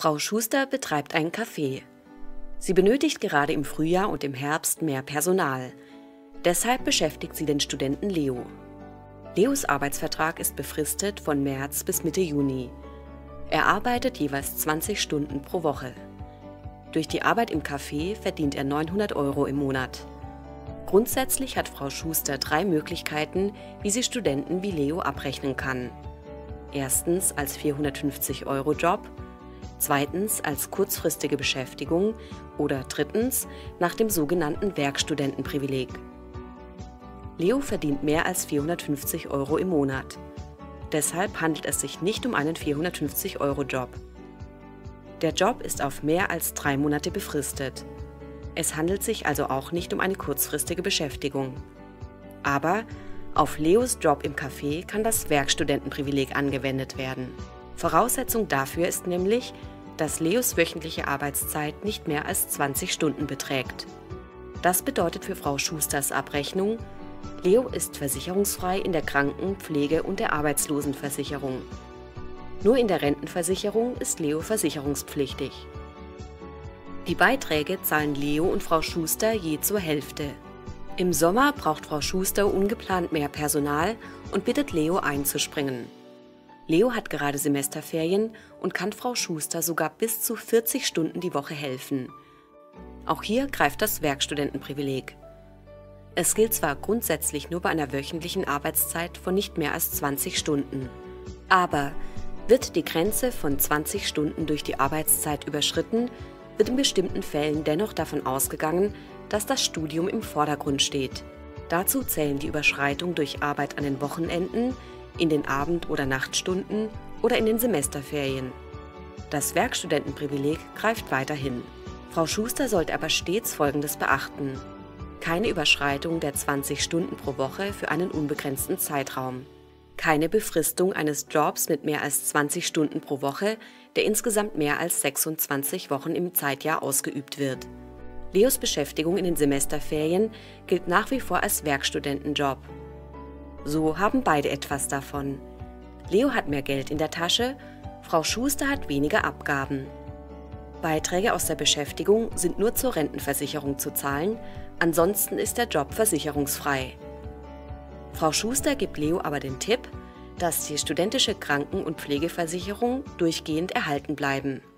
Frau Schuster betreibt ein Café. Sie benötigt gerade im Frühjahr und im Herbst mehr Personal. Deshalb beschäftigt sie den Studenten Leo. Leos Arbeitsvertrag ist befristet von März bis Mitte Juni. Er arbeitet jeweils 20 Stunden pro Woche. Durch die Arbeit im Café verdient er 900 € im Monat. Grundsätzlich hat Frau Schuster 3 Möglichkeiten, wie sie Studenten wie Leo abrechnen kann. Erstens als 450-€-Job, zweitens als kurzfristige Beschäftigung oder drittens nach dem sogenannten Werkstudentenprivileg. Leo verdient mehr als 450 € im Monat. Deshalb handelt es sich nicht um einen 450-€-Job. Der Job ist auf mehr als 3 Monate befristet. Es handelt sich also auch nicht um eine kurzfristige Beschäftigung. Aber auf Leos Job im Café kann das Werkstudentenprivileg angewendet werden. Voraussetzung dafür ist nämlich, dass Leos wöchentliche Arbeitszeit nicht mehr als 20 Stunden beträgt. Das bedeutet für Frau Schusters Abrechnung: Leo ist versicherungsfrei in der Kranken-, Pflege- und der Arbeitslosenversicherung. Nur in der Rentenversicherung ist Leo versicherungspflichtig. Die Beiträge zahlen Leo und Frau Schuster je zur Hälfte. Im Sommer braucht Frau Schuster ungeplant mehr Personal und bittet Leo einzuspringen. Leo hat gerade Semesterferien und kann Frau Schuster sogar bis zu 40 Stunden die Woche helfen. Auch hier greift das Werkstudentenprivileg. Es gilt zwar grundsätzlich nur bei einer wöchentlichen Arbeitszeit von nicht mehr als 20 Stunden. Aber wird die Grenze von 20 Stunden durch die Arbeitszeit überschritten, wird in bestimmten Fällen dennoch davon ausgegangen, dass das Studium im Vordergrund steht. Dazu zählen die Überschreitung durch Arbeit an den Wochenenden, in den Abend- oder Nachtstunden oder in den Semesterferien. Das Werkstudentenprivileg greift weiterhin. Frau Schuster sollte aber stets Folgendes beachten: Keine Überschreitung der 20 Stunden pro Woche für einen unbegrenzten Zeitraum. Keine Befristung eines Jobs mit mehr als 20 Stunden pro Woche, der insgesamt mehr als 26 Wochen im Zeitjahr ausgeübt wird. Leos Beschäftigung in den Semesterferien gilt nach wie vor als Werkstudentenjob. So haben beide etwas davon. Leo hat mehr Geld in der Tasche, Frau Schuster hat weniger Abgaben. Beiträge aus der Beschäftigung sind nur zur Rentenversicherung zu zahlen, ansonsten ist der Job versicherungsfrei. Frau Schuster gibt Leo aber den Tipp, dass die studentische Kranken- und Pflegeversicherung durchgehend erhalten bleiben.